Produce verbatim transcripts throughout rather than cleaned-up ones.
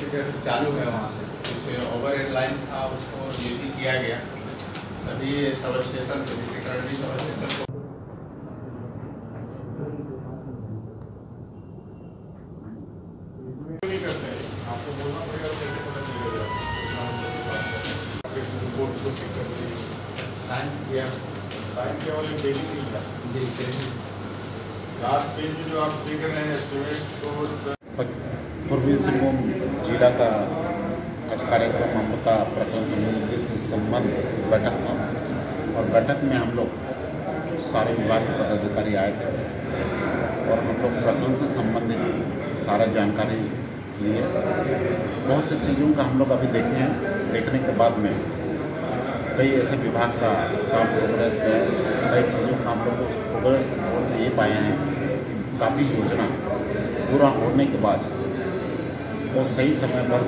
Kilometre चालू है। वहाँ से कुछ ओवरहेड लाइन था, उसको ये भी किया गया। सभी सब स्टेशन पे जैसे करंडी सब स्टेशन को नहीं करते हैं, आपको बोलना पड़ेगा कैसे पता चलेगा। रिपोर्ट को चेक कर लीजिए, साइन किया साइन किया वाले डेली मिल रहा है। जी लास्ट पेज में जो आप देख रहे हैं एस्टिमेट तो पूर्वी सिंहभूम जिला का आज कार्यक्रम हम लोग का प्रकरण संबंधित से संबंध बैठक था और बैठक में हम लोग सारे विभाग के पदाधिकारी आए थे और हम लोग प्रकरण से संबंधित सारा जानकारी लिए। बहुत सी चीज़ों का हम लोग अभी देखे हैं। देखने के बाद में कई ऐसे विभाग का काम प्रोग्रेस पे है, कई चीज़ों का हम लोग प्रोग्रेस ये पाए हैं। काफ़ी योजना पूरा होने के बाद वो सही समय पर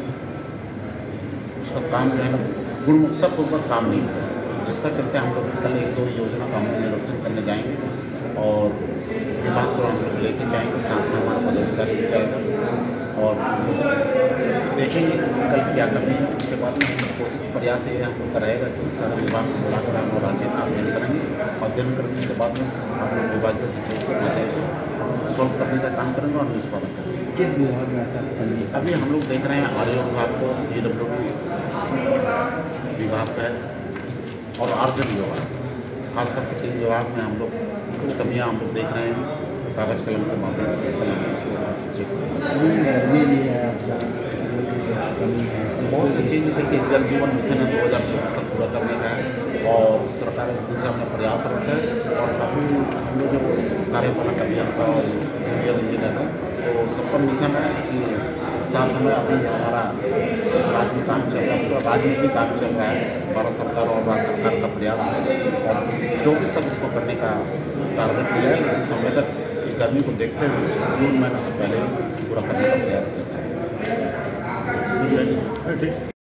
उसका काम जो है ना गुणवत्तापूर्वक काम नहीं हुआ, जिसका चलते हम लोग कल एक दो योजना का हम लोग निरीक्षण करने जाएंगे और विभाग को हम लोग लेके जाएंगे, साथ में हमारा पदाधिकारी भी जाएगा और देखेंगे कल क्या करनी है। उसके बाद में हम कोशिश प्रयास ये हम लोग का रहेगा कि सारे विभाग को बुलाकर हम लोग राज्य में अध्ययन करेंगे। अध्ययन करने के बाद में हम लोग विभाग के सचिव के माध्यम से सॉल्व करने का काम करेंगे और निष्पादन करेंगे। किस विभाग में ऐसा करेंगे? अभी हम लोग देख रहे हैं आर विभाग को, ई डब्ल्यू विभाग का है और आर से विभाग, खास करके तीन विभाग में हम लोग कुछ कमियां हम लोग देख रहे हैं। कागज कलम के माध्यम से कलम उसको चेक कमी है। बहुत सी चीज़ें देखिए, जल जीवन मिशन है दो हज़ार चौबीस तक पूरा करने का है और सरकार इस दिशा में प्रयासरत है और काफ़ी हम लोग जो कार्यपालक अभियंता और जूनियर इंजीनियर है तो सबका मिशन है कि साथ में अभी हमारा इस राज्य में काम चल रहा है, पूरा राज्य में भी काम चल रहा है। भारत सरकार और राज्य सरकार का प्रयास है और चौबीस तक इसको करने का टारगेट दिया है, लेकिन समय तक गर्मी को देखते हुए जून महीने से पहले पूरा करने का प्रयास किया जाए। ठीक।